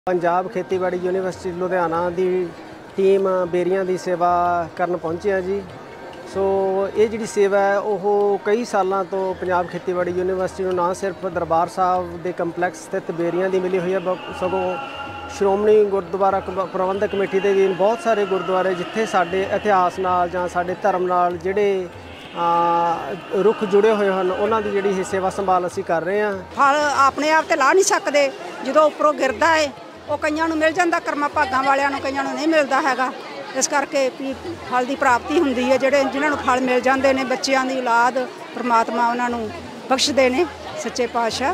पंजाब खेतीबाड़ी यूनीवर्सिटी लुधियाना की टीम बेरियां की सेवा करन पहुंचे हैं जी। सो ये जी सेवा है वो कई सालों तो पंजाब खेतीबाड़ी यूनीवर्सिटी को ना सिर्फ दरबार साहब के कंपलैक्स स्थित बेरियां की मिली हुई है, सगों श्रोमणी गुरुद्वारा प्रबंधक कमेटी के भी बहुत सारे गुरुद्वारे जिथे साडे इतिहास नाल जां साडे धर्म नाल जिहड़े रुख जुड़े हुए हैं उन्होंने की जी सेवा संभाल असीं कर रहे हैं। फल अपने आप तो ला नहीं सकते, जो उपरों गिरदा है वो कईयां नूं मिल जांदा, कर्मा भागां वालियां नूं कईयां नूं नहीं मिलता हैगा। इस करके भी फल की प्राप्ति हुंदी है, जिहड़े जिन्हां नूं फल मिल जांदे ने बच्चियां दी औलाद परमात्मा उन्हां नूं बख्शदे ने सच्चे पातशाह।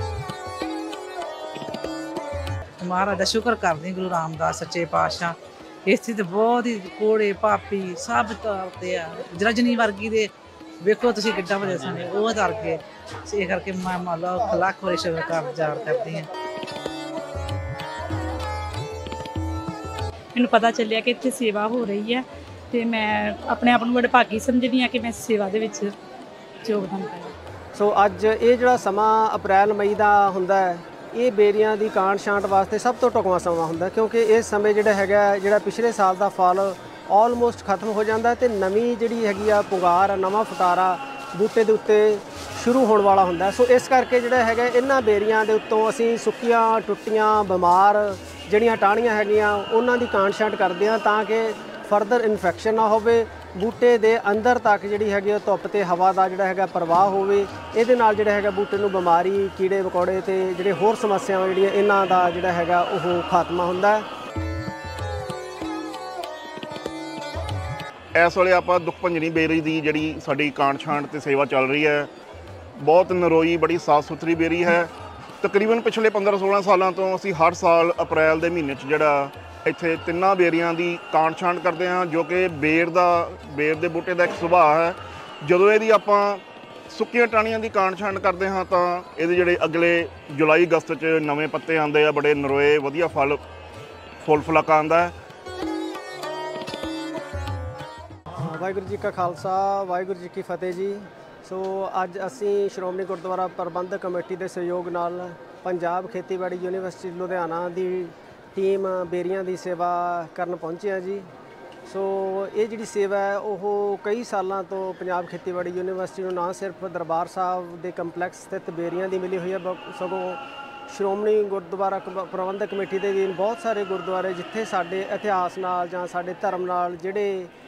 महाराज का शुक्र करते गुरु रामदास सच्चे पातशाह। इस तो बहुत ही कोड़े पापी सब तरते आ, रजनी वर्गी दे वेखो तुसीं किड्डा वड्डा सने वो तर गए। इस करके मैं मतलब लाख वारी शुक्र करती हैं। मैनूं पता चलिया कि इत्थे सेवा हो रही है तो मैं अपने आप नूं बड़े भागी समझदी हाँ कि मैं सेवा दे विच योगदान पाया। सो अज ये जिहड़ा समा अप्रैल मई का हुंदा है ये बेरियां की कांड छांट वास्ते सब तो ढुकवां समा हुंदा, क्योंकि इस समय जिहड़ा हैगा जिहड़ा पिछले साल का फल ऑलमोस्ट खत्म हो जाता है तो नवीं जिहड़ी हैगी आ पुगार नवां फटारा बूटे दे उत्ते शुरू होने वाला हुंदा। सो इस करके जिहड़ा हैगा इन्हां बेरियां दे उत्तों असीं सुक्कियां टुट्टियां बीमार ਜਿਹੜੀਆਂ ਟਾਹਣੀਆਂ ਹੈਗੀਆਂ ਉਹਨਾਂ ਦੀ ਕਾਂਡ ਛਾਂਟ ਕਰਦੇ ਹਾਂ ਤਾਂ ਕਿ ਫਰਦਰ ਇਨਫੈਕਸ਼ਨ ਨਾ ਹੋਵੇ, ਬੂਟੇ ਦੇ ਅੰਦਰ ਤੱਕ ਜਿਹੜੀ ਹੈਗੀ ਧੁੱਪ ਤੇ ਹਵਾ ਦਾ ਜਿਹੜਾ ਹੈਗਾ ਪ੍ਰਵਾਹ ਹੋਵੇ। ਇਹਦੇ ਨਾਲ ਜਿਹੜਾ ਹੈਗਾ ਬੂਟੇ ਨੂੰ ਬਿਮਾਰੀ ਕੀੜੇ ਮਕੌੜੇ ਤੇ ਜਿਹੜੇ ਹੋਰ ਸਮੱਸਿਆਵਾਂ ਜਿਹੜੀਆਂ ਇਹਨਾਂ ਦਾ ਜਿਹੜਾ ਹੈਗਾ ਉਹ ਖਾਤਮਾ ਹੁੰਦਾ। ਇਸ ਵੇਲੇ ਆਪਾਂ ਦੁੱਖ ਭੰਜਣੀ ਬੇਰੀ ਦੀ ਜਿਹੜੀ ਸਾਡੀ ਕਾਂਡ ਛਾਂਟ ਤੇ ਸੇਵਾ ਚੱਲ ਰਹੀ ਹੈ, ਬਹੁਤ ਨਰੋਈ ਬੜੀ ਸਾਫ਼ ਸੁਥਰੀ ਬੇਰੀ ਹੈ। तकरीबन पिछले 15-16 सालों तो असी हर साल अप्रैल के महीने जोड़ा इत्थे तिन्ना बेरियां की कांड छांट करते हैं, जो कि बेर के बूटे का एक सुभाव है। जदों ये आपां सुक्कियां टाहणियां की कांड छांट करते हैं तो ये जोड़े अगले जुलाई अगस्त च नवे पत्ते आते हैं, बड़े नरोए वधिया फुल फुलाका आंदा है। वाहिगुरू जी का खालसा वाहिगुरू जी की फतेह जी। सो अज असी श्रोमणी गुरुद्वारा प्रबंधक कमेटी के सहयोग नाल पंजाब खेतीबाड़ी यूनीवर्सिटी लुधियाना की टीम बेरियां की सेवा करन पहुंचे हैं जी। सो ये जी सेवा है वो कई सालों तो पंजाब खेतीबाड़ी यूनीवर्सिटी को ना सिर्फ दरबार साहब के कंपलैक्स स्थित बेरियां की मिली हुई है, सगों श्रोमणी गुरुद्वारा प्रबंधक कमेटी के भी बहुत सारे गुरुद्वारे जिथे साडे इतिहास नाल जां साडे धर्म नाल जिहड़े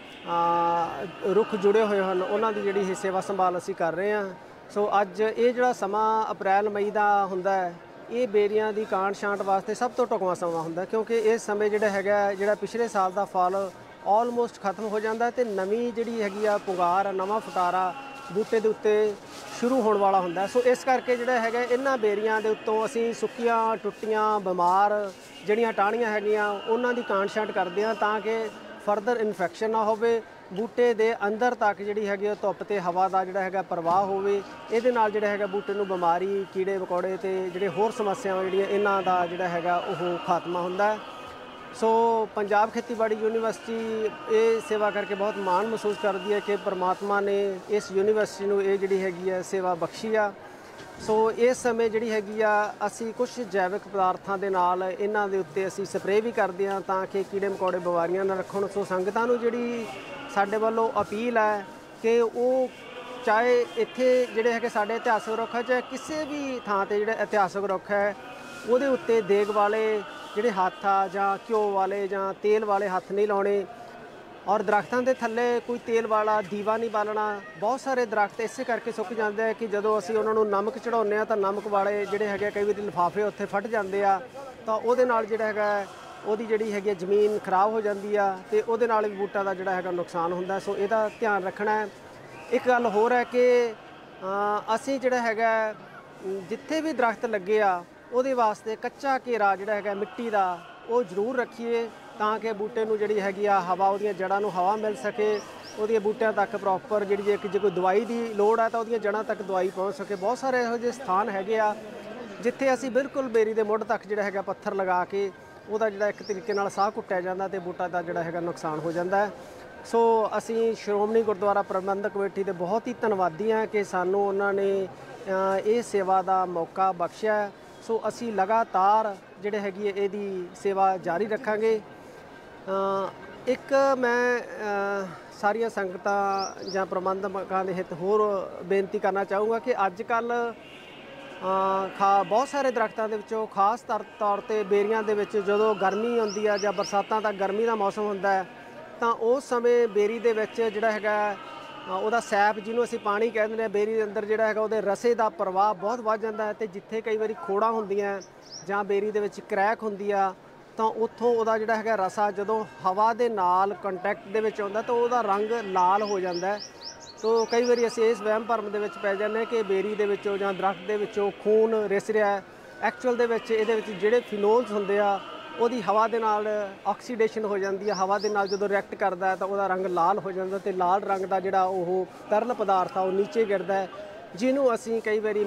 रुख जुड़े हुए हैं उन्होंने की जी सेवा संभाल असी कर रहे हैं। सो अज ये जिहड़ा समा अप्रैल मई का हुंदा है ये बेरियां की कांड छांट वास्ते सब तो ढुकवां समा हुंदा, क्योंकि इस समय जिहड़ा हैगा जिहड़ा पिछले साल का फल ऑलमोस्ट खत्म हो जाता है तो नवीं जिहड़ी हैगी आ पुगार नवां फटारा बूटे दे उत्ते शुरू होने वाला हुंदा। सो इस करके जिहड़ा हैगा इन्हां बेरियां दे उत्तों असीं सुक्कियां टुट्टियां बीमार जिहड़ियां टाहणियां हैगियां उन्हां दी कांड छांट करदे हां तां कि फरदर इन्फैक्शन ना होवे, बूटे दे अंदर तक जिहड़ी हैगी धुप्प ते हवा का जिहड़ा हैगा प्रवाह होवे। इहदे नाल जिहड़ा हैगा बूटे नूं बीमारी कीड़े मकौड़े ते जिहड़े होर समस्यावां जिहड़ियां इन्हां दा जिहड़ा हैगा ओह खात्मा हुंदा है। सो पंजाब खेतीबाड़ी यूनीवर्सिटी ये सेवा करके बहुत माण महसूस करती है कि परमात्मा ने इस यूनीवर्सिटी नूं ये जिहड़ी हैगी है सेवा बख्शी आ। सो इस समय जिहड़ी हैगी आ असीं कुछ जैविक पदार्थां दे नाल इन्हां दे उत्ते असीं स्प्रे भी करदे हां तां कि कीड़े मकौड़े बीमारियां ना रखण। सो संगतां नूं जिहड़ी साडे वल्लों अपील है कि वो चाहे इत्थे जिहड़े हैगे साडे इतिहासक रुख है चाहे किसी भी थां ते जिहड़ा इतिहासक रुख है उहदे उत्ते देग वाले जिहड़े हत्थ आ जां घ्यो वाले जां तेल वाले हत्थ नहीं लाउणे, और दरख्तां दे थल्ले कोई तेल वाला दीवा नहीं बालना। बहुत सारे दरख्त इसे करके सुक जाते हैं कि जदों असीं उन्हां नूं नमक चढ़ाउने तो नमक वाले जिहड़े हैगे कई वारी लिफाफे उत्थे फट जाते आ तो उहदे नाल जिहड़ा हैगा ਉਹਦੀ ਜਿਹੜੀ ਹੈਗੀ ਜ਼ਮੀਨ ਖਰਾਬ ਹੋ ਜਾਂਦੀ ਆ ਤੇ ਉਹਦੇ ਨਾਲ ਵੀ ਬੂਟਾ ਦਾ ਜਿਹੜਾ ਹੈਗਾ ਨੁਕਸਾਨ ਹੁੰਦਾ। ਸੋ ਇਹਦਾ ਧਿਆਨ ਰੱਖਣਾ ਹੈ। ਇੱਕ ਗੱਲ ਹੋਰ ਹੈ ਕਿ ਅਸੀਂ ਜਿਹੜਾ ਹੈਗਾ ਜਿੱਥੇ ਵੀ ਦਰਖਤ ਲੱਗੇ ਆ ਉਹਦੇ ਵਾਸਤੇ ਕੱਚਾ ਘੇਰਾ ਜਿਹੜਾ ਹੈਗਾ ਮਿੱਟੀ ਦਾ ਉਹ ਜ਼ਰੂਰ ਰੱਖੀਏ ਤਾਂ ਕਿ ਬੂਟੇ ਨੂੰ ਜਿਹੜੀ ਹੈਗੀ ਆ ਹਵਾ ਉਹਦੀਆਂ ਜੜ੍ਹਾਂ ਨੂੰ ਹਵਾ ਮਿਲ ਸਕੇ, ਉਹਦੀਆਂ ਬੂਟਿਆਂ ਤੱਕ ਪ੍ਰੋਪਰ ਜਿਹੜੀ ਜੇ ਕੋਈ ਦਵਾਈ ਦੀ ਲੋੜ ਹੈ ਤਾਂ ਉਹਦੀਆਂ ਜੜ੍ਹਾਂ ਤੱਕ ਦਵਾਈ ਪਹੁੰਚ ਸਕੇ। ਬਹੁਤ ਸਾਰੇ ਇਹੋ ਜਿਹੇ ਸਥਾਨ ਹੈਗੇ ਆ ਜਿੱਥੇ ਅਸੀਂ ਬਿਲਕੁਲ ਬੇਰੀ ਦੇ ਮੁੱਢ ਤੱਕ ਜਿਹੜਾ ਹੈਗਾ ਪੱਥਰ ਲਗਾ ਕੇ ਉਹਦਾ ਜਿਹੜਾ ਇੱਕ ਤਰੀਕੇ ਨਾਲ ਸਾਹ ਘੁੱਟਿਆ ਜਾਂਦਾ ਤੇ ਬੂਟਾ ਦਾ ਜਿਹੜਾ ਹੈਗਾ ਨੁਕਸਾਨ ਹੋ ਜਾਂਦਾ ਹੈ। ਸੋ ਅਸੀਂ ਸ਼੍ਰੋਮਣੀ ਗੁਰਦੁਆਰਾ ਪ੍ਰਬੰਧਕ ਕਮੇਟੀ ਦੇ ਬਹੁਤ ਹੀ ਧੰਨਵਾਦੀ ਹਾਂ ਕਿ ਸਾਨੂੰ ਉਹਨਾਂ ਨੇ ਇਹ ਸੇਵਾ ਦਾ ਮੌਕਾ ਬਖਸ਼ਿਆ। ਸੋ ਅਸੀਂ ਲਗਾਤਾਰ ਜਿਹੜੇ ਹੈਗੀ ਇਹਦੀ ਸੇਵਾ ਜਾਰੀ ਰੱਖਾਂਗੇ। ਇੱਕ ਮੈਂ ਸਾਰੀਆਂ ਸੰਗਤਾਂ ਜਾਂ ਪ੍ਰਬੰਧਕਾਂ ਦੇ ਹਿੱਤ ਹੋਰ ਬੇਨਤੀ ਕਰਨਾ ਚਾਹੂੰਗਾ ਕਿ ਅੱਜ ਕੱਲ੍ਹ ਬਹੁਤ ਸਾਰੇ ਦਰੱਖਤਾਂ ਦੇ ਵਿੱਚੋਂ ਖਾਸ ਤੌਰ ਤੇ ਬੇਰੀਆਂ ਦੇ ਵਿੱਚ ਜਦੋਂ ਗਰਮੀ ਆਉਂਦੀ ਆ ਜਾਂ ਬਰਸਾਤਾਂ ਤੱਕ ਗਰਮੀ ਦਾ ਮੌਸਮ ਹੁੰਦਾ ਹੈ ਤਾਂ ਉਸ ਸਮੇਂ ਬੇਰੀ ਦੇ ਵਿੱਚ ਜਿਹੜਾ ਹੈਗਾ ਉਹਦਾ ਸੈਪ ਜਿਹਨੂੰ ਅਸੀਂ ਪਾਣੀ ਕਹਿ ਦਿੰਦੇ ਹਾਂ, ਬੇਰੀ ਦੇ ਅੰਦਰ ਜਿਹੜਾ ਹੈਗਾ ਉਹਦੇ ਰਸੇ ਦਾ ਪ੍ਰਵਾਹ ਬਹੁਤ ਵੱਧ ਜਾਂਦਾ ਹੈ ਤੇ ਜਿੱਥੇ ਕਈ ਵਾਰੀ ਖੋੜਾਂ ਹੁੰਦੀਆਂ ਜਾਂ ਬੇਰੀ ਦੇ ਵਿੱਚ ਕਰੈਕ ਹੁੰਦੀ ਆ ਤਾਂ ਉੱਥੋਂ ਉਹਦਾ ਜਿਹੜਾ ਹੈਗਾ ਰਸਾ ਜਦੋਂ ਹਵਾ ਦੇ ਨਾਲ ਕੰਟੈਕਟ ਦੇ ਵਿੱਚ ਆਉਂਦਾ ਤਾਂ ਉਹਦਾ ਰੰਗ ਲਾਲ ਹੋ ਜਾਂਦਾ ਹੈ। ਸੋ ਕਈ ਵਾਰੀ ਅਸੀਂ ਇਸ ਵਹਿਮ ਭਰਮ ਦੇ ਵਿੱਚ ਪੈ ਜਾਂਦੇ ਹਾਂ ਕਿ ਬੇਰੀ ਦੇ ਵਿੱਚੋਂ ਜਾਂ ਦਰਖਤ ਦੇ ਵਿੱਚੋਂ ਖੂਨ ਰਿਸ ਰਿਹਾ ਹੈ। ਐਕਚੁਅਲ ਦੇ ਵਿੱਚ ਇਹਦੇ ਵਿੱਚ ਜਿਹੜੇ ਫਿਨੋਲਸ ਹੁੰਦੇ ਆ ਉਹਦੀ ਹਵਾ ਦੇ ਨਾਲ ਆਕਸੀਡੇਸ਼ਨ ਹੋ ਜਾਂਦੀ ਹੈ। ਹਵਾ ਦੇ ਨਾਲ ਜਦੋਂ ਰਿਐਕਟ ਕਰਦਾ ਹੈ ਤਾਂ ਉਹਦਾ ਰੰਗ ਲਾਲ ਹੋ ਜਾਂਦਾ ਤੇ ਲਾਲ ਰੰਗ ਦਾ ਜਿਹੜਾ ਉਹ ਤਰਲ ਪਦਾਰਥ ਆ ਉਹ ਨੀਚੇ ਗਿਰਦਾ ਹੈ, ਜਿਹਨੂੰ ਅਸੀਂ ਕਈ ਵਾਰੀ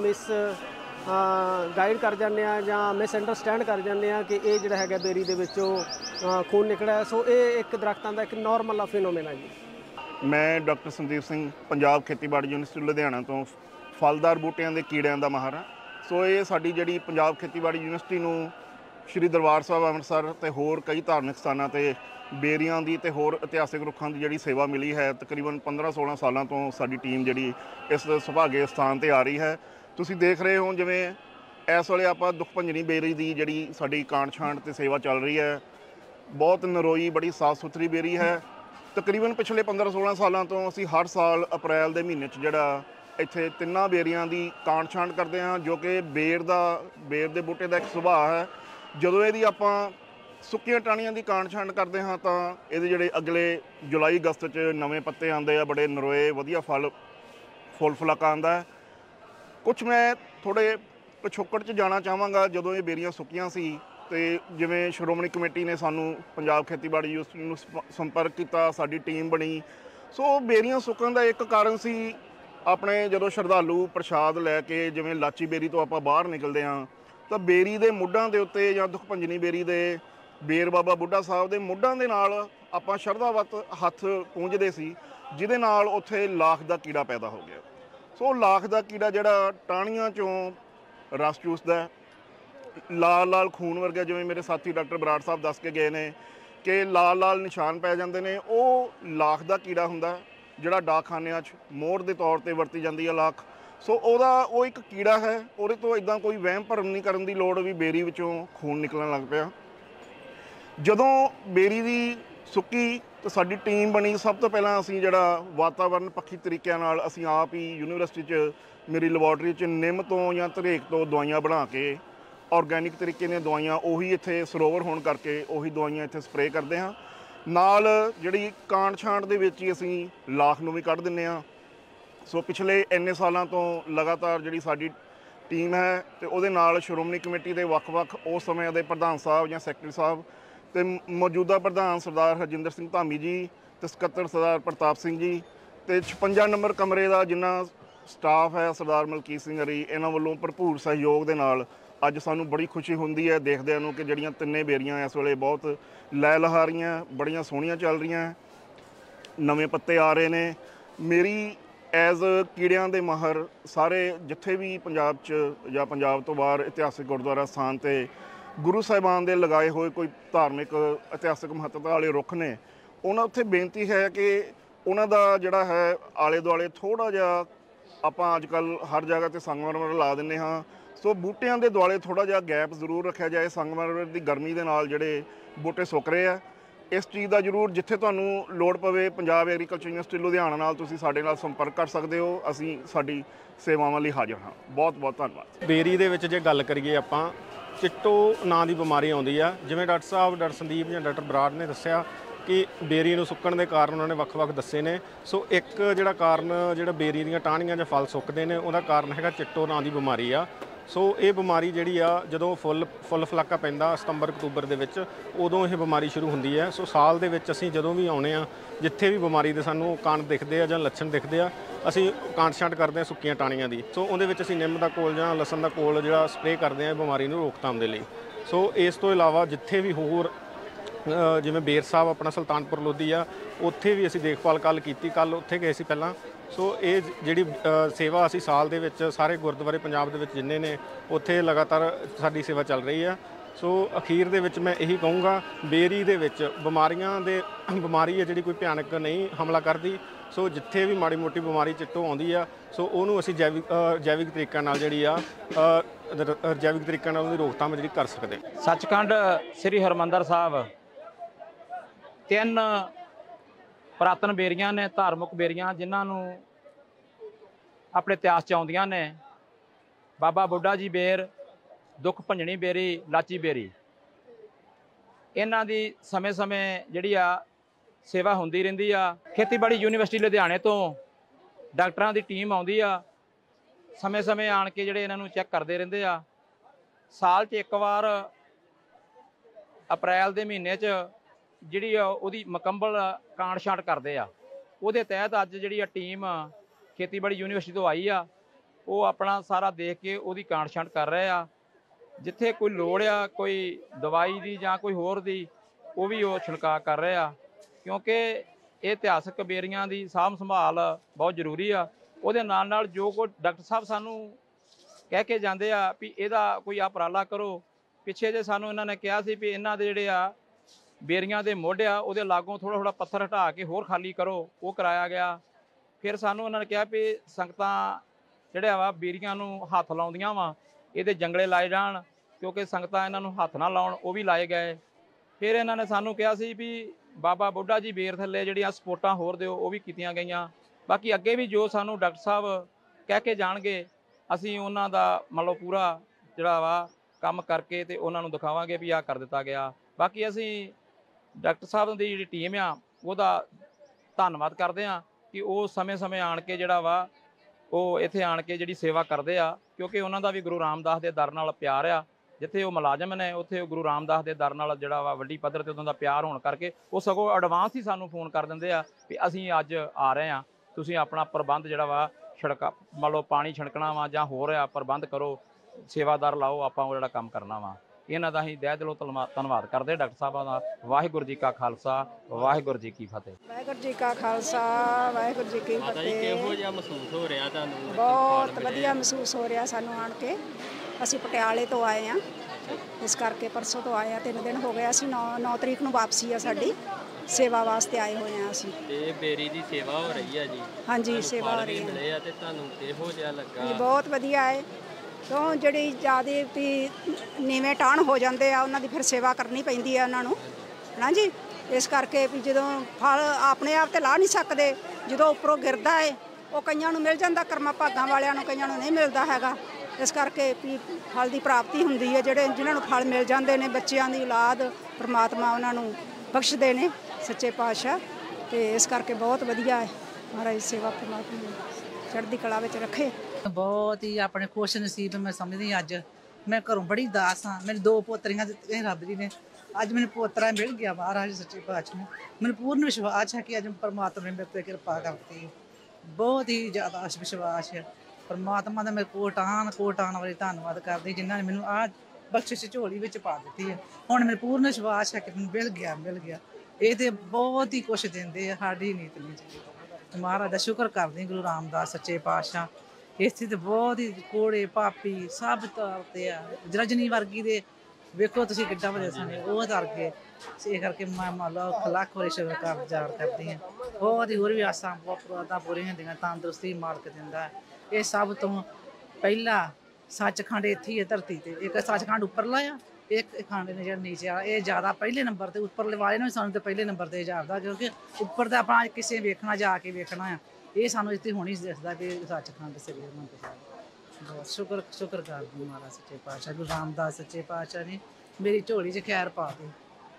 ਗਾਈਡ ਕਰ ਜਾਂਦੇ ਆ ਜਾਂ ਮਿਸ ਅੰਡਰਸਟੈਂਡ ਕਰ ਜਾਂਦੇ ਆ ਕਿ ਇਹ ਜਿਹੜਾ ਹੈਗਾ ਬੇਰੀ ਦੇ ਵਿੱਚੋਂ ਖੂਨ ਨਿਕਲਿਆ। ਸੋ ਇਹ ਇੱਕ ਦਰਖਤਾਂ ਦਾ ਇੱਕ ਨਾਰਮਲ ਫਿਨੋਮੇਨਾ ਜੀ। ਮੈਂ ਡਾਕਟਰ ਸੰਦੀਪ ਸਿੰਘ ਪੰਜਾਬ ਖੇਤੀਬਾੜੀ ਯੂਨੀਵਰਸਿਟੀ ਲੁਧਿਆਣਾ ਤੋਂ ਫਲਦਾਰ ਬੂਟਿਆਂ ਦੇ ਕੀੜਿਆਂ ਦਾ ਮਾਹਰ ਹਾਂ। ਸੋ ਇਹ ਸਾਡੀ ਜਿਹੜੀ ਪੰਜਾਬ ਖੇਤੀਬਾੜੀ ਯੂਨੀਵਰਸਿਟੀ ਨੂੰ ਸ਼੍ਰੀ ਦਰਬਾਰ ਸਾਹਿਬ ਅੰਮ੍ਰਿਤਸਰ ਤੇ ਹੋਰ ਕਈ ਧਾਰਮਿਕ ਸਥਾਨਾਂ ਤੇ ਬੇਰੀਆਂ ਦੀ ਤੇ ਹੋਰ ਇਤਿਹਾਸਿਕ ਰੁੱਖਾਂ ਦੀ ਜਿਹੜੀ ਸੇਵਾ ਮਿਲੀ ਹੈ। ਤਕਰੀਬਨ 15-16 ਸਾਲਾਂ ਤੋਂ ਸਾਡੀ ਟੀਮ ਜਿਹੜੀ ਇਸ ਸੁਭਾਗੇ ਸਥਾਨ ਤੇ ਆ ਰਹੀ ਹੈ। ਤੁਸੀਂ ਦੇਖ ਰਹੇ ਹੋ ਜਿਵੇਂ ਇਸ ਵੇਲੇ ਆਪਾਂ ਦੁੱਖ ਭੰਜਣੀ ਬੇਰੀ ਦੀ ਜਿਹੜੀ ਸਾਡੀ ਕਾਂਡ ਛਾਂਡ ਤੇ ਸੇਵਾ ਚੱਲ ਰਹੀ ਹੈ। ਬਹੁਤ ਨਰੋਈ, ਬੜੀ ਸਾਫ਼ ਸੁਥਰੀ ਬੇਰੀ ਹੈ। ਤਕਰੀਬਨ ਪਿਛਲੇ 15-16 ਸਾਲਾਂ ਤੋਂ ਅਸੀਂ ਹਰ ਸਾਲ ਅਪ੍ਰੈਲ ਦੇ ਮਹੀਨੇ 'ਚ ਜਿਹੜਾ ਇੱਥੇ ਤਿੰਨਾਂ ਬੇਰੀਆਂ ਦੀ ਕਾਂਡ ਛਾਂਡ ਕਰਦੇ ਹਾਂ, ਜੋ ਕਿ ਬੇਰ ਦੇ ਬੂਟੇ ਦਾ ਇੱਕ ਸੁਭਾਅ ਹੈ। ਜਦੋਂ ਇਹਦੀ ਆਪਾਂ ਸੁੱਕੀਆਂ ਟਾਹਣੀਆਂ ਦੀ ਕਾਂਡ ਛਾਂਡ ਕਰਦੇ ਹਾਂ ਤਾਂ ਇਹਦੇ ਜਿਹੜੇ ਅਗਲੇ ਜੁਲਾਈ ਅਗਸਤ 'ਚ ਨਵੇਂ ਪੱਤੇ ਆਉਂਦੇ ਆ, ਬੜੇ ਨਰੋਏ ਵਧੀਆ ਫੁੱਲ ਫੁਲਾਕਾ ਆਉਂਦਾ ਹੈ। ਕੁਛ ਮੈਂ ਥੋੜ੍ਹੇ ਪਿਛੋਕੜ 'ਚ ਜਾਣਾ ਚਾਹਾਂਗਾ। ਜਦੋਂ ਇਹ ਬੇਰੀਆਂ ਸੁੱਕੀਆਂ ਸੀ ਤੇ ਜਿਵੇਂ ਸ਼੍ਰੋਮਣੀ ਕਮੇਟੀ ਨੇ ਸਾਨੂੰ ਪੰਜਾਬ ਖੇਤੀਬਾੜੀ ਯੂਨੀਵਰਸਿਟੀ ਨੂੰ ਸੰਪਰਕ ਕੀਤਾ, ਸਾਡੀ ਟੀਮ ਬਣੀ। ਸੋ ਬੇਰੀਆਂ ਸੁੱਕਣ ਦਾ ਇੱਕ ਕਾਰਨ ਸੀ ਆਪਣੇ ਜਦੋਂ ਸ਼ਰਧਾਲੂ ਪ੍ਰਸ਼ਾਦ ਲੈ ਕੇ ਜਿਵੇਂ ਲਾਚੀ ਬੇਰੀ ਤੋਂ ਆਪਾਂ ਬਾਹਰ ਨਿਕਲਦੇ ਹਾਂ ਤਾਂ ਬੇਰੀ ਦੇ ਮੁੱਢਾਂ ਦੇ ਉੱਤੇ ਜਾਂ ਦੁੱਖ ਭੰਜਣੀ ਬੇਰੀ ਦੇ ਬੇਰ ਬਾਬਾ ਬੁੱਢਾ ਸਾਹਿਬ ਦੇ ਮੁੱਢਾਂ ਦੇ ਨਾਲ ਆਪਾਂ ਸ਼ਰਧਾਵਤ ਹੱਥ ਪੂੰਝਦੇ ਸੀ, ਜਿਹਦੇ ਨਾਲ ਉੱਥੇ ਲਾਖ ਦਾ ਕੀੜਾ ਪੈਦਾ ਹੋ ਗਿਆ। ਸੋ ਲਾਖ ਦਾ ਕੀੜਾ ਜਿਹੜਾ ਟਾਹਣੀਆਂ 'ਚੋਂ ਰਸ ਚੂਸਦਾ, ਲਾਲ ਖੂਨ ਵਰਗਾ, ਜਿਵੇਂ ਮੇਰੇ ਸਾਥੀ ਡਾਕਟਰ ਬਰਾੜ ਸਾਹਿਬ ਦੱਸ ਕੇ ਗਏ ਨੇ ਕਿ ਲਾਲ ਨਿਸ਼ਾਨ ਪੈ ਜਾਂਦੇ ਨੇ, ਉਹ ਲਾਖ ਦਾ ਕੀੜਾ ਹੁੰਦਾ ਜਿਹੜਾ ਡਾਕਖਾਨਿਆਂ 'ਚ ਮੋਹਰ ਦੇ ਤੌਰ ਤੇ ਵਰਤੀ ਜਾਂਦੀ ਹੈ ਲਾਖ। ਸੋ ਉਹ ਇੱਕ ਕੀੜਾ ਹੈ। ਉਹਦੇ ਤੋਂ ਇੱਦਾਂ ਕੋਈ ਵਹਿਮ ਭਰਮ ਨਹੀਂ ਕਰਨ ਦੀ ਲੋੜ ਵੀ ਬੇਰੀ ਵਿੱਚੋਂ ਖੂਨ ਨਿਕਲਣ ਲੱਗ ਪਿਆ। ਜਦੋਂ ਬੇਰੀ ਦੀ ਸੁੱਕੀ ਤਾਂ ਸਾਡੀ ਟੀਮ ਬਣੀ। ਸਭ ਤੋਂ ਪਹਿਲਾਂ ਅਸੀਂ ਜਿਹੜਾ ਵਾਤਾਵਰਨ ਪੱਖੀ ਤਰੀਕਿਆਂ ਨਾਲ ਅਸੀਂ ਆਪ ਹੀ ਯੂਨੀਵਰਸਿਟੀ 'ਚ ਮੇਰੀ ਲੈਬੋਰਟਰੀ 'ਚ ਨਿੰਮ ਤੋਂ ਜਾਂ ਧਰੇਕ ਤੋਂ ਦਵਾਈਆਂ ਬਣਾ ਕੇ ਆਰਗੈਨਿਕ ਤਰੀਕੇ ਦੀਆਂ ਦਵਾਈਆਂ ਉਹੀ ਇੱਥੇ ਸਰੋਵਰ ਹੋਣ ਕਰਕੇ ਉਹੀ ਦਵਾਈਆਂ ਇੱਥੇ ਸਪਰੇਅ ਕਰਦੇ ਹਾਂ। ਨਾਲ ਜਿਹੜੀ ਕਾਂਡ ਛਾਂਡ ਦੇ ਵਿੱਚ ਹੀ ਅਸੀਂ ਲਾਖ ਨੂੰ ਵੀ ਕੱਢ ਦਿੰਦੇ ਹਾਂ। ਸੋ ਪਿਛਲੇ ਇੰਨੇ ਸਾਲਾਂ ਤੋਂ ਲਗਾਤਾਰ ਜਿਹੜੀ ਸਾਡੀ ਟੀਮ ਹੈ ਤੇ ਉਹਦੇ ਨਾਲ ਸ਼੍ਰੋਮਣੀ ਕਮੇਟੀ ਦੇ ਵੱਖ-ਵੱਖ ਉਸ ਸਮੇਂ ਦੇ ਪ੍ਰਧਾਨ ਸਾਹਿਬ ਜਾਂ ਸੈਕਟਰੀ ਸਾਹਿਬ ਤੇ ਮੌਜੂਦਾ ਪ੍ਰਧਾਨ ਸਰਦਾਰ ਹਰਜਿੰਦਰ ਸਿੰਘ ਧਾਮੀ ਜੀ ਤੇ ਸਕੱਤਰ ਸਰਦਾਰ ਪ੍ਰਤਾਪ ਸਿੰਘ ਜੀ ਤੇ 56 ਨੰਬਰ ਕਮਰੇ ਦਾ ਜਿੰਨਾ ਸਟਾਫ ਹੈ ਸਰਦਾਰ ਮਲਕੀਤ ਸਿੰਘ ਹਰੀ, ਇਹਨਾਂ ਵੱਲੋਂ ਭਰਪੂਰ ਸਹਿਯੋਗ ਦੇ ਨਾਲ ਅੱਜ ਸਾਨੂੰ ਬੜੀ ਖੁਸ਼ੀ ਹੁੰਦੀ ਹੈ ਦੇਖਦਿਆਂ ਨੂੰ ਕਿ ਜਿਹੜੀਆਂ ਤਿੰਨੇ ਬੇਰੀਆਂ ਇਸ ਵੇਲੇ ਬਹੁਤ ਲੈ ਲਹਾਰੀਆਂ, ਬੜੀਆਂ ਸੋਹਣੀਆਂ ਚੱਲ ਰਹੀਆਂ, ਨਵੇਂ ਪੱਤੇ ਆ ਰਹੇ ਨੇ। ਮੇਰੀ ਐਜ਼ ਕੀੜਿਆਂ ਦੇ ਮਾਹਰ ਸਾਰੇ ਜਿੱਥੇ ਵੀ ਪੰਜਾਬ 'ਚ ਜਾਂ ਪੰਜਾਬ ਤੋਂ ਬਾਹਰ ਇਤਿਹਾਸਿਕ ਗੁਰਦੁਆਰਾ ਸਥਾਨ 'ਤੇ ਗੁਰੂ ਸਾਹਿਬਾਨ ਦੇ ਲਗਾਏ ਹੋਏ ਕੋਈ ਧਾਰਮਿਕ ਇਤਿਹਾਸਿਕ ਮਹੱਤਤਾ ਵਾਲੇ ਰੁੱਖ ਨੇ, ਉਹਨਾਂ ਉੱਥੇ ਬੇਨਤੀ ਹੈ ਕਿ ਉਹਨਾਂ ਦਾ ਜਿਹੜਾ ਹੈ ਆਲੇ ਦੁਆਲੇ ਥੋੜ੍ਹਾ ਜਿਹਾ ਆਪਾਂ ਅੱਜ ਕੱਲ੍ਹ ਹਰ ਜਗ੍ਹਾ 'ਤੇ ਸੰਗਮਰਮਰ ਲਾ ਦਿੰਦੇ ਹਾਂ। ਸੋ ਬੂਟਿਆਂ ਦੇ ਦੁਆਲੇ ਥੋੜ੍ਹਾ ਜਿਹਾ ਗੈਪ ਜ਼ਰੂਰ ਰੱਖਿਆ ਜਾਏ। ਸੰਗਮਰਮਰ ਦੀ ਗਰਮੀ ਦੇ ਨਾਲ ਜਿਹੜੇ ਬੂਟੇ ਸੁੱਕ ਰਹੇ ਆ, ਇਸ ਚੀਜ਼ ਦਾ ਜ਼ਰੂਰ ਜਿੱਥੇ ਤੁਹਾਨੂੰ ਲੋੜ ਪਵੇ ਪੰਜਾਬ ਐਗਰੀਕਲਚਰ ਯੂਨੀਵਰਸਿਟੀ ਲੁਧਿਆਣਾ ਨਾਲ ਤੁਸੀਂ ਸਾਡੇ ਨਾਲ ਸੰਪਰਕ ਕਰ ਸਕਦੇ ਹੋ। ਅਸੀਂ ਸਾਡੀ ਸੇਵਾਵਾਂ ਲਈ ਹਾਜ਼ਰ ਹਾਂ। ਬਹੁਤ ਬਹੁਤ ਧੰਨਵਾਦ। ਬੇਰੀ ਦੇ ਵਿੱਚ ਜੇ ਗੱਲ ਕਰੀਏ ਆਪਾਂ, ਚਿੱਟੋ ਨਾਂ ਦੀ ਬਿਮਾਰੀ ਆਉਂਦੀ ਆ। ਜਿਵੇਂ ਡਾਕਟਰ ਸਾਹਿਬ, ਡਾਕਟਰ ਸੰਦੀਪ ਜਾਂ ਡਾਕਟਰ ਬਰਾੜ ਨੇ ਦੱਸਿਆ ਕਿ ਬੇਰੀ ਨੂੰ ਸੁੱਕਣ ਦੇ ਕਾਰਨ ਉਹਨਾਂ ਨੇ ਵੱਖ-ਵੱਖ ਦੱਸੇ ਨੇ। ਸੋ ਇੱਕ ਜਿਹੜਾ ਕਾਰਨ ਜਿਹੜਾ ਬੇਰੀ ਦੀਆਂ ਟਾਹਣੀਆਂ ਜਾਂ ਫਲ ਸੁੱਕਦੇ ਨੇ ਉਹਦਾ ਕਾਰਨ ਹੈਗਾ ਚਿੱਟੋ ਨਾਂ ਦੀ ਬਿਮਾਰੀ ਆ। ਸੋ ਇਹ ਬਿਮਾਰੀ ਜਿਹੜੀ ਆ ਜਦੋਂ ਫੁੱਲ ਫਲਾਕਾ ਪੈਂਦਾ ਸਤੰਬਰ ਅਕਤੂਬਰ ਦੇ ਵਿੱਚ, ਉਦੋਂ ਇਹ ਬਿਮਾਰੀ ਸ਼ੁਰੂ ਹੁੰਦੀ ਹੈ। ਸੋ ਸਾਲ ਦੇ ਵਿੱਚ ਅਸੀਂ ਜਦੋਂ ਵੀ ਆਉਣੇ ਆ, ਜਿੱਥੇ ਵੀ ਬਿਮਾਰੀ ਦੇ ਸਾਨੂੰ ਕਾਰਨ ਦਿਖਦੇ ਆ ਜਾਂ ਲੱਛਣ ਦਿਖਦੇ ਆ, ਅਸੀਂ ਕਾਂਡ ਛਾਂਟ ਕਰਦੇ ਹਾਂ ਸੁੱਕੀਆਂ ਟਾਹਣੀਆਂ ਦੀ। ਸੋ ਉਹਦੇ ਵਿੱਚ ਅਸੀਂ ਨਿੰਮ ਦਾ ਕੋਲ ਜਾਂ ਲਸਣ ਦਾ ਕੋਲ ਜਿਹੜਾ ਸਪਰੇਅ ਕਰਦੇ ਹਾਂ ਬਿਮਾਰੀ ਨੂੰ ਰੋਕਥਾਮ ਦੇ ਲਈ। ਸੋ ਇਸ ਤੋਂ ਇਲਾਵਾ ਜਿੱਥੇ ਵੀ ਹੋਰ ਜਿਵੇਂ ਬੇਰ ਸਾਹਿਬ ਆਪਣਾ ਸੁਲਤਾਨਪੁਰ ਲੋਧੀ ਆ, ਉੱਥੇ ਵੀ ਅਸੀਂ ਦੇਖਭਾਲ ਕੱਲ੍ਹ ਉੱਥੇ ਗਏ ਸੀ ਪਹਿਲਾਂ। ਸੋ ਇਹ ਜਿਹੜੀ ਸੇਵਾ ਅਸੀਂ ਸਾਲ ਦੇ ਵਿੱਚ ਸਾਰੇ ਗੁਰਦੁਆਰੇ ਪੰਜਾਬ ਦੇ ਵਿੱਚ ਜਿੰਨੇ ਨੇ ਉੱਥੇ ਲਗਾਤਾਰ ਸਾਡੀ ਸੇਵਾ ਚੱਲ ਰਹੀ ਆ। ਸੋ ਅਖੀਰ ਦੇ ਵਿੱਚ ਮੈਂ ਇਹੀ ਕਹੂੰਗਾ, ਬੇਰੀ ਦੇ ਵਿੱਚ ਬਿਮਾਰੀ ਹੈ ਜਿਹੜੀ ਕੋਈ ਭਿਆਨਕ ਨਹੀਂ ਹਮਲਾ ਕਰਦੀ। ਸੋ ਜਿੱਥੇ ਵੀ ਮਾੜੀ ਮੋਟੀ ਬਿਮਾਰੀ ਚਿੱਟੋਂ ਆਉਂਦੀ ਆ, ਸੋ ਉਹਨੂੰ ਅਸੀਂ ਜੈਵਿਕ ਤਰੀਕਿਆਂ ਨਾਲ ਜਿਹੜੀ ਆ ਜੈਵਿਕ ਤਰੀਕਿਆਂ ਨਾਲ ਉਹਦੀ ਰੋਕਥਾਮ ਜਿਹੜੀ ਕਰ ਸਕਦੇ। ਸੱਚਖੰਡ ਸ੍ਰੀ ਹਰਿਮੰਦਰ ਸਾਹਿਬ 3 ਪੁਰਾਤਨ ਬੇਰੀਆਂ ਨੇ, ਧਾਰਮਿਕ ਬੇਰੀਆਂ, ਜਿਨ੍ਹਾਂ ਨੂੰ ਆਪਣੇ ਇਤਿਹਾਸ 'ਚ ਆਉਂਦੀਆਂ ਨੇ। ਬਾਬਾ ਬੁੱਢਾ ਜੀ ਬੇਰ, ਦੁੱਖ ਭੰਜਣੀ ਬੇਰੀ, ਲਾਚੀ ਬੇਰੀ। ਇਹਨਾਂ ਦੀ ਸਮੇਂ-ਸਮੇਂ ਜਿਹੜੀ ਆ ਸੇਵਾ ਹੁੰਦੀ ਰਹਿੰਦੀ ਆ। ਖੇਤੀਬਾੜੀ ਯੂਨੀਵਰਸਿਟੀ ਲੁਧਿਆਣੇ ਤੋਂ ਡਾਕਟਰਾਂ ਦੀ ਟੀਮ ਆਉਂਦੀ ਆ, ਸਮੇਂ-ਸਮੇਂ ਆਣ ਕੇ ਜਿਹੜੇ ਇਹਨਾਂ ਨੂੰ ਚੈੱਕ ਕਰਦੇ ਰਹਿੰਦੇ ਆ। ਸਾਲ 'ਚ ਇੱਕ ਵਾਰ ਅਪ੍ਰੈਲ ਦੇ ਮਹੀਨੇ 'ਚ ਜਿਹੜੀ ਆ ਉਹਦੀ ਮੁਕੰਮਲ ਕਾਂਡ ਛਾਂਟ ਕਰਦੇ ਆ। ਉਹਦੇ ਤਹਿਤ ਅੱਜ ਜਿਹੜੀ ਆ ਟੀਮ ਖੇਤੀਬਾੜੀ ਯੂਨੀਵਰਸਿਟੀ ਤੋਂ ਆਈ ਆ, ਉਹ ਆਪਣਾ ਸਾਰਾ ਦੇਖ ਕੇ ਉਹਦੀ ਕਾਂਡ ਛਾਂਟ ਕਰ ਰਹੇ ਆ। ਜਿੱਥੇ ਕੋਈ ਲੋੜ ਆ ਕੋਈ ਦਵਾਈ ਦੀ ਜਾਂ ਕੋਈ ਹੋਰ ਦੀ, ਉਹ ਵੀ ਉਹ ਛਿੜਕਾਅ ਕਰ ਰਹੇ ਆ, ਕਿਉਂਕਿ ਇਹ ਇਤਿਹਾਸਕ ਬੇਰੀਆਂ ਦੀ ਸਾਂਭ ਸੰਭਾਲ ਬਹੁਤ ਜ਼ਰੂਰੀ ਆ। ਉਹਦੇ ਨਾਲ ਨਾਲ ਜੋ ਕੋਈ ਡਾਕਟਰ ਸਾਹਿਬ ਸਾਨੂੰ ਕਹਿ ਕੇ ਜਾਂਦੇ ਆ ਵੀ ਇਹਦਾ ਕੋਈ ਉਪਰਾਲਾ ਕਰੋ। ਪਿੱਛੇ ਜੇ ਸਾਨੂੰ ਇਹਨਾਂ ਨੇ ਕਿਹਾ ਸੀ ਵੀ ਇਹਨਾਂ ਦੇ ਜਿਹੜੇ ਆ ਬੇਰੀਆਂ ਦੇ ਮੋਢੇ ਆ, ਉਹਦੇ ਲਾਗੋਂ ਥੋੜ੍ਹਾ ਪੱਥਰ ਹਟਾ ਕੇ ਹੋਰ ਖਾਲੀ ਕਰੋ, ਉਹ ਕਰਾਇਆ ਗਿਆ। ਫਿਰ ਸਾਨੂੰ ਉਹਨਾਂ ਨੇ ਕਿਹਾ ਵੀ ਸੰਗਤਾਂ ਜਿਹੜਾ ਵਾ ਬੇਰੀਆਂ ਨੂੰ ਹੱਥ ਲਾਉਂਦੀਆਂ ਵਾ, ਇਹਦੇ ਜੰਗਲੇ ਲਾਏ ਜਾਣ, ਕਿਉਂਕਿ ਸੰਗਤਾਂ ਇਹਨਾਂ ਨੂੰ ਹੱਥ ਨਾ ਲਾਉਣ, ਉਹ ਵੀ ਲਾਏ ਗਏ। ਫਿਰ ਇਹਨਾਂ ਨੇ ਸਾਨੂੰ ਕਿਹਾ ਸੀ ਵੀ ਬਾਬਾ ਬੁੱਢਾ ਜੀ ਬੇਰ ਥੱਲੇ ਜਿਹੜੀਆਂ ਸਪੋਰਟਾਂ ਹੋਰ ਦਿਓ, ਉਹ ਵੀ ਕੀਤੀਆਂ ਗਈਆਂ। ਬਾਕੀ ਅੱਗੇ ਵੀ ਜੋ ਸਾਨੂੰ ਡਾਕਟਰ ਸਾਹਿਬ ਕਹਿ ਕੇ ਜਾਣਗੇ, ਅਸੀਂ ਉਹਨਾਂ ਦਾ ਮਤਲਬ ਪੂਰਾ ਜਿਹੜਾ ਵਾ ਕੰਮ ਕਰਕੇ ਤੇ ਉਹਨਾਂ ਨੂੰ ਦਿਖਾਵਾਂਗੇ ਵੀ ਆਹ ਕਰ ਦਿੱਤਾ ਗਿਆ। ਬਾਕੀ ਅਸੀਂ ਡਾਕਟਰ ਸਾਹਿਬ ਦੀ ਜਿਹੜੀ ਟੀਮ ਆ ਉਹਦਾ ਧੰਨਵਾਦ ਕਰਦੇ ਹਾਂ ਕਿ ਉਹ ਸਮੇਂ-ਸਮੇਂ ਆਣ ਕੇ ਜਿਹੜਾ ਵਾ ਉਹ ਇੱਥੇ ਆਣ ਕੇ ਜਿਹੜੀ ਸੇਵਾ ਕਰਦੇ ਆ, ਕਿਉਂਕਿ ਉਹਨਾਂ ਦਾ ਵੀ ਗੁਰੂ ਰਾਮਦਾਸ ਦੇ ਦਰ ਨਾਲ ਪਿਆਰ ਆ। ਜਿੱਥੇ ਉਹ ਮੁਲਾਜ਼ਮ ਨੇ ਉੱਥੇ ਉਹ ਗੁਰੂ ਰਾਮਦਾਸ ਦੇ ਦਰ ਨਾਲ ਜਿਹੜਾ ਵਾ ਵੱਡੀ ਪੱਧਰ ਤੇ ਉਹਨਾਂ ਦਾ ਪਿਆਰ ਹੋਣ ਕਰਕੇ ਉਹ ਸਗੋਂ ਐਡਵਾਂਸ ਹੀ ਸਾਨੂੰ ਫੋਨ ਕਰ ਦਿੰਦੇ ਆ ਵੀ ਅਸੀਂ ਅੱਜ ਆ ਰਹੇ ਆ, ਤੁਸੀਂ ਆਪਣਾ ਪ੍ਰਬੰਧ ਜਿਹੜਾ ਵਾ ਮੰਨ ਲਓ ਪਾਣੀ ਛਿੜਕਣਾ ਵਾ ਜਾਂ ਹੋਰ ਆ ਪ੍ਰਬੰਧ ਕਰੋ, ਸੇਵਾਦਾਰ ਲਾਓ, ਆਪਾਂ ਉਹ ਜਿਹੜਾ ਕੰਮ ਕਰਨਾ ਵਾ। ਇਹਨਾਂ ਦਾ ਅਸੀਂ ਤਹਿ ਦਿਲੋਂ ਧੰਨਵਾਦ ਕਰਦੇ ਡਾਕਟਰ ਸਾਹਿਬਾਂ ਦਾ। ਵਾਹਿਗੁਰੂ ਜੀ ਕਾ ਖਾਲਸਾ, ਵਾਹਿਗੁਰੂ ਜੀ ਕੀ ਫਤਿਹ। ਵਾਹਿਗੁਰੂ ਜੀ ਕਾ ਖਾਲਸਾ, ਵਾਹਿਗੁਰੂ ਜੀ ਕੀ ਫਤਿਹ। ਕਿਹੋ ਜਿਹਾ ਮਹਿਸੂਸ ਹੋ ਰਿਹਾ ਤੁਹਾਨੂੰ? ਬਹੁਤ ਵਧੀਆ ਮਹਿਸੂਸ ਹੋ ਰਿਹਾ ਸਾਨੂੰ ਆਣ ਕੇ। ਅਸੀਂ ਪਟਿਆਲੇ ਤੋਂ ਆਏ ਆ, ਇਸ ਕਰਕੇ ਪਰਸੋਂ ਤੋਂ ਆਏ ਆ, 3 ਦਿਨ ਹੋ ਗਏ। ਅਸੀਂ 9 ਤਰੀਕ ਨੂੰ ਵਾਪਸੀ ਆ ਸਾਡੀ, ਸੇਵਾ ਵਾਸਤੇ ਆਏ ਹੋਏ ਆ ਅਸੀਂ। ਤੇ ਬੇਰੀ ਦੀ ਸੇਵਾ ਹੋ ਰਹੀ ਆ ਜੀ? ਹਾਂਜੀ, ਸੇਵਾ ਹੋ ਰਹੀ ਹੈ। ਤੇ ਤੁਹਾਨੂੰ ਕਿਹੋ ਜਿਹਾ ਲੱਗਾ? ਬਹੁਤ ਵਧੀਆ ਹੈ, ਕਿਉਂ ਜਿਹੜੀ ਜ਼ਿਆਦਾ ਵੀ ਨੀਵੇਂ ਟਾਣ ਹੋ ਜਾਂਦੇ ਆ, ਉਹਨਾਂ ਦੀ ਫਿਰ ਸੇਵਾ ਕਰਨੀ ਪੈਂਦੀ ਆ ਉਹਨਾਂ ਨੂੰ, ਹੈ ਜੀ। ਇਸ ਕਰਕੇ ਵੀ ਜਦੋਂ ਫਲ ਆਪਣੇ ਆਪ ਤੇ ਲਾ ਨਹੀਂ ਸਕਦੇ, ਜਦੋਂ ਉੱਪਰੋਂ ਗਿਰਦਾ ਹੈ, ਉਹ ਕਈਆਂ ਨੂੰ ਮਿਲ ਜਾਂਦਾ, ਕਰਮਾਂ ਭਾਗਾਂ ਵਾਲਿਆਂ ਨੂੰ, ਕਈਆਂ ਨੂੰ ਨਹੀਂ ਮਿਲਦਾ ਹੈਗਾ। ਇਸ ਕਰਕੇ ਵੀ ਫਲ ਦੀ ਪ੍ਰਾਪਤੀ ਹੁੰਦੀ ਹੈ। ਜਿਨ੍ਹਾਂ ਨੂੰ ਫਲ ਮਿਲ ਜਾਂਦੇ ਨੇ, ਬੱਚਿਆਂ ਦੀ ਔਲਾਦ ਪਰਮਾਤਮਾ ਉਹਨਾਂ ਨੂੰ ਬਖਸ਼ਦੇ ਨੇ ਸੱਚੇ ਪਾਤਸ਼ਾਹ। ਤੇ ਇਸ ਕਰਕੇ ਬਹੁਤ ਵਧੀਆ ਹੈ, ਮਹਾਰਾਜ ਸੇਵਾ ਪਰਮਾਤਮਾ ਚੜ੍ਹਦੀ ਕਲਾ ਵਿੱਚ ਰੱਖੇ। ਬਹੁਤ ਹੀ ਆਪਣੇ ਖੁਸ਼ ਨਸੀਬ ਮੈਂ ਸਮਝਦੀ। ਅੱਜ ਮੈਂ ਘਰੋਂ ਬੜੀ ਉਦਾਸ ਹਾਂ। ਮੈਨੂੰ 2 ਪੋਤਰੀਆਂ ਦਿੱਤੀਆਂ ਰੱਬ ਜੀ ਨੇ, ਅੱਜ ਮੈਨੂੰ ਪੋਤਰਾ ਮਿਲ ਗਿਆ ਮਹਾਰਾਜ ਸੱਚੇ ਪਾਤਸ਼ਾਹ ਨੂੰ। ਮੈਨੂੰ ਪੂਰਨ ਵਿਸ਼ਵਾਸ ਹੈ ਕਿ ਅੱਜ ਪਰਮਾਤਮਾ ਨੇ ਮੇਰੇ ਤੇ ਕਿਰਪਾ ਕਰਤੀ। ਬਹੁਤ ਹੀ ਜ਼ਿਆਦਾ ਵਿਸ਼ਵਾਸ ਹੈ ਪਰਮਾਤਮਾ ਦਾ। ਮੈਂ ਕੋਟਾਨ ਵਾਲੀ ਧੰਨਵਾਦ ਕਰਦੀ ਜਿਨ੍ਹਾਂ ਨੇ ਮੈਨੂੰ ਆਹ ਬਖਸ਼ਿਸ਼ ਝੋਲੀ ਵਿੱਚ ਪਾ ਦਿੱਤੀ ਹੈ। ਹੁਣ ਮੈਨੂੰ ਪੂਰਨ ਵਿਸ਼ਵਾਸ ਹੈ ਕਿ ਮੈਨੂੰ ਮਿਲ ਗਿਆ। ਇਹ ਤੇ ਬਹੁਤ ਹੀ ਕੁਛ ਦਿੰਦੇ ਆ, ਸਾਡੀ ਨੀਤ ਨਹੀਂ। ਮਹਾਰਾਜ ਦਾ ਸ਼ੁਕਰ ਕਰਦੀ ਗੁਰੂ ਰਾਮਦਾਸ ਸੱਚੇ ਪਾਤਸ਼ਾਹ। ਇੱਥੇ ਤੇ ਬਹੁਤ ਹੀ ਕੋੜੇ ਪਾਪੀ ਸਭ ਤਰਤੇ ਆ। ਰਜਨੀ ਵਰਗੀ ਦੇ ਵੇਖੋ ਤੁਸੀਂ ਕਿੱਡਾ ਵਧੀਆ ਸਨ, ਉਹ ਤਰ ਕੇ। ਇਹ ਕਰਕੇ ਮੈਂ ਮੰਨ ਲਓ ਲੱਖ ਵਾਰੀ ਸ਼ੁਕਰ ਕਰਦੀ ਹਾਂ। ਬਹੁਤ ਹੀ ਹੋਰ ਵੀ ਆਸਾਂ ਬਹੁਤ ਪੂਰੀਆਂ ਹੁੰਦੀਆਂ, ਤੰਦਰੁਸਤੀ ਮਾਲਕ ਦਿੰਦਾ। ਇਹ ਸਭ ਤੋਂ ਪਹਿਲਾ ਸੱਚਖੰਡ ਇੱਥੇ ਹੀ ਹੈ ਧਰਤੀ ਤੇ। ਇੱਕ ਸੱਚਖੰਡ ਉੱਪਰਲਾ ਆ, ਇੱਕ ਖੰਡ ਨੇ ਜਿਹੜਾ ਨੀਚੇ ਆ। ਇਹ ਜ਼ਿਆਦਾ ਪਹਿਲੇ ਨੰਬਰ ਤੇ, ਉੱਪਰਲੇ ਵਾਲੇ ਨੂੰ ਸਾਨੂੰ ਤੇ ਪਹਿਲੇ ਨੰਬਰ ਤੇ ਜਾਪਦਾ, ਕਿਉਂਕਿ ਉੱਪਰ ਤਾਂ ਆਪਾਂ ਕਿਸੇ ਵੇਖਣਾ ਜਾ ਕੇ ਵੇਖਣਾ ਆ। ਇਹ ਸਾਨੂੰ ਇੱਥੇ ਹੁਣ ਹੀ ਦਿਸਦਾ ਕਿ ਸੱਚਖੰਡ ਸ੍ਰੀ ਹਰਿਮੰਦਰ ਸਾਹਿਬ। ਬਹੁਤ ਸ਼ੁਕਰ ਕਰਦੀ ਮਹਾਰਾਜ ਸੱਚੇ ਪਾਤਸ਼ਾਹ ਗੁਰੂ ਰਾਮਦਾਸ ਸੱਚੇ ਪਾਤਸ਼ਾਹ ਨੇ ਮੇਰੀ ਝੋਲੀ 'ਚ ਖੈਰ ਪਾ ਦੇ।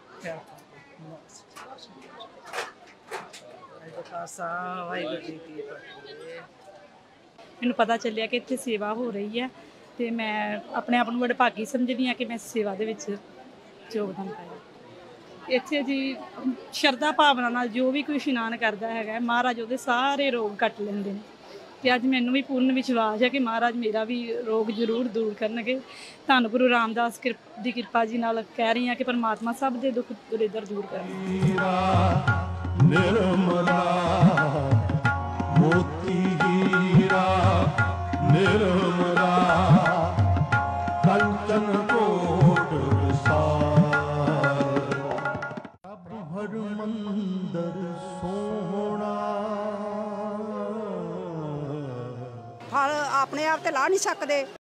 ਵਾਹਿਗੁਰੂ ਜੀ ਕੀ ਫਤਿਹ। ਮੈਨੂੰ ਪਤਾ ਚੱਲਿਆ ਕਿ ਇੱਥੇ ਸੇਵਾ ਹੋ ਰਹੀ ਹੈ ਤੇ ਮੈਂ ਆਪਣੇ ਆਪ ਨੂੰ ਬੜੇ ਭਾਗੀ ਸਮਝਦੀ ਹਾਂ ਕਿ ਮੈਂ ਸੇਵਾ ਦੇ ਵਿੱਚ ਯੋਗਦਾਨ ਪਾਇਆ। ਇੱਥੇ ਜੀ ਸ਼ਰਧਾ ਭਾਵਨਾ ਨਾਲ ਜੋ ਵੀ ਕੋਈ ਇਸ਼ਨਾਨ ਕਰਦਾ ਹੈਗਾ, ਮਹਾਰਾਜ ਉਹਦੇ ਸਾਰੇ ਰੋਗ ਕੱਟ ਲੈਂਦੇ ਨੇ। ਤੇ ਅੱਜ ਮੈਨੂੰ ਵੀ ਪੂਰਨ ਵਿਸ਼ਵਾਸ ਹੈ ਕਿ ਮਹਾਰਾਜ ਮੇਰਾ ਵੀ ਰੋਗ ਜ਼ਰੂਰ ਦੂਰ ਕਰਨਗੇ। ਧੰਨ ਗੁਰੂ ਰਾਮਦਾਸ ਦੀ ਕਿਰਪਾ ਜੀ ਨਾਲ ਕਹਿ ਰਹੀ ਹਾਂ ਕਿ ਪਰਮਾਤਮਾ ਸਭ ਦੇ ਦੁੱਖ ਦਰਿਦਰ ਦੂਰ ਕਰਨਗੇ। ਨਿਰਮਲਾ ਮੋਤੀ ਹੀਰਾ ਨਿਰਮਲਾ ਕੰਚਨ ਕੋਟ ਹਰਮੰਦਰ ਸੋਹਣਾ। ਫਲ ਆਪਣੇ ਆਪ ਤੇ ਲਾ ਨਹੀਂ ਸਕਦੇ।